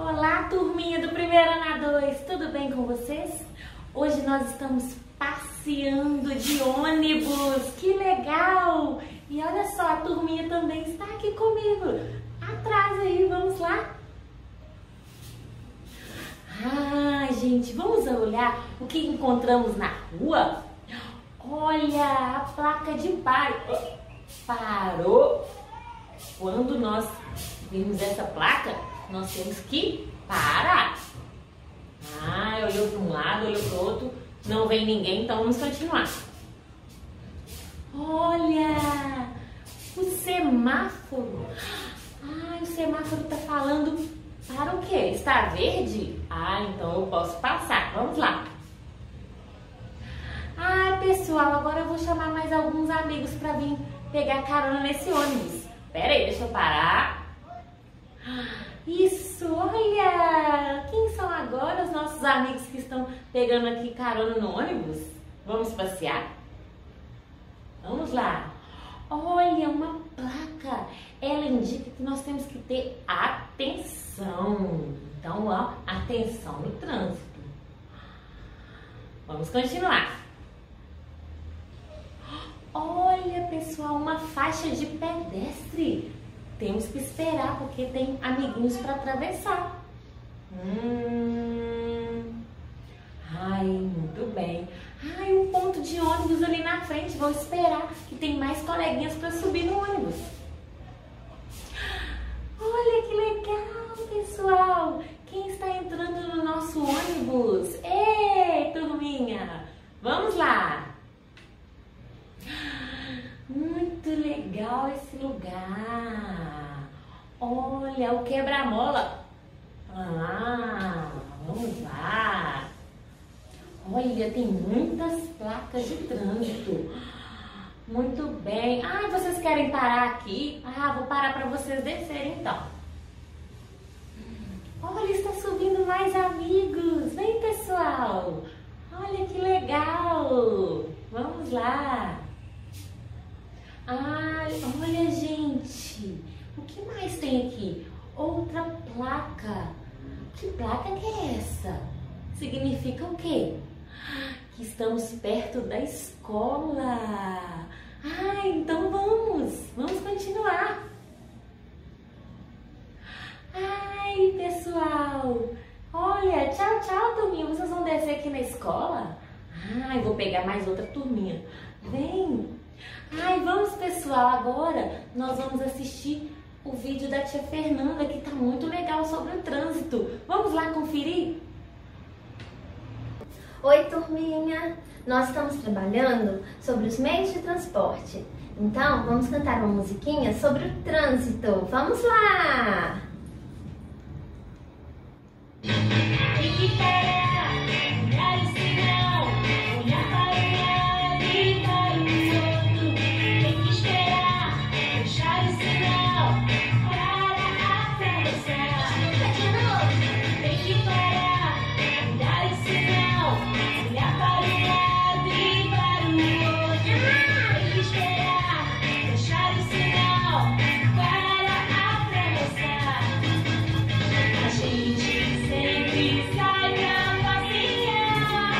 Olá, turminha do Primeiro Ano A2, tudo bem com vocês? Hoje nós estamos passeando de ônibus, que legal! E olha só, a turminha também está aqui comigo, atrás aí, vamos lá? Gente, vamos olhar o que encontramos na rua? Olha, a placa de pare. Parou. Quando nós vimos essa placa, nós temos que parar. Olhou para um lado, olhou para o outro, não vem ninguém, então vamos continuar. Olha, o semáforo. O semáforo está falando para o quê? Está verde? Então eu posso passar. Vamos lá. Pessoal, agora eu vou chamar mais alguns amigos para vir pegar carona nesse ônibus. Pera aí, deixa eu parar. Isso, olha! Quem são agora os nossos amigos que estão pegando aqui carona no ônibus? Vamos passear? Vamos lá. Olha, uma placa. Ela indica que nós temos que ter atenção. Então, ó, atenção no trânsito. Vamos continuar. Olha, pessoal, uma faixa de pedestre. Temos que esperar porque tem amiguinhos para atravessar. Muito bem. Um ponto de ônibus ali na frente. Vou esperar que tem mais coleguinhas para subir no ônibus. Olha que legal, pessoal. Quem está entrando no nosso ônibus? Ei, turminha. Vamos lá. Muito legal esse lugar. Olha, o quebra-mola. Vamos lá. Olha, tem muitas placas de trânsito. Muito bem. Vocês querem parar aqui? Vou parar para vocês descerem então. Olha, está subindo mais amigos. Vem, pessoal. Olha que legal. Vamos lá. Olha, gente, o que mais tem aqui? Outra placa. Que placa que é essa? Significa o quê? Que estamos perto da escola. Então vamos continuar. Pessoal, olha, tchau, turminha, vocês vão descer aqui na escola? Vou pegar mais outra turminha. Vem. Vamos, pessoal, agora nós vamos assistir o vídeo da tia Fernanda, que tá muito legal sobre o trânsito. Vamos lá conferir? Oi, turminha! Nós estamos trabalhando sobre os meios de transporte. Então, vamos cantar uma musiquinha sobre o trânsito. Vamos lá! Tem que parar, olhar o sinal, olhar para um lado e para o outro. Tem que esperar, fechar o sinal, para atravessar. De novo. Tem que parar, olhar o sinal, olhar para um lado e para o outro. Tem que esperar, fechar o sinal, para atravessar. A gente sempre sai pra passear.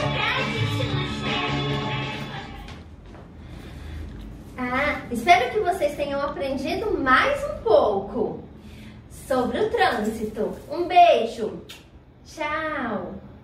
Espero que vocês tenham aprendido mais um pouco sobre o trânsito. Um beijo. Tchau.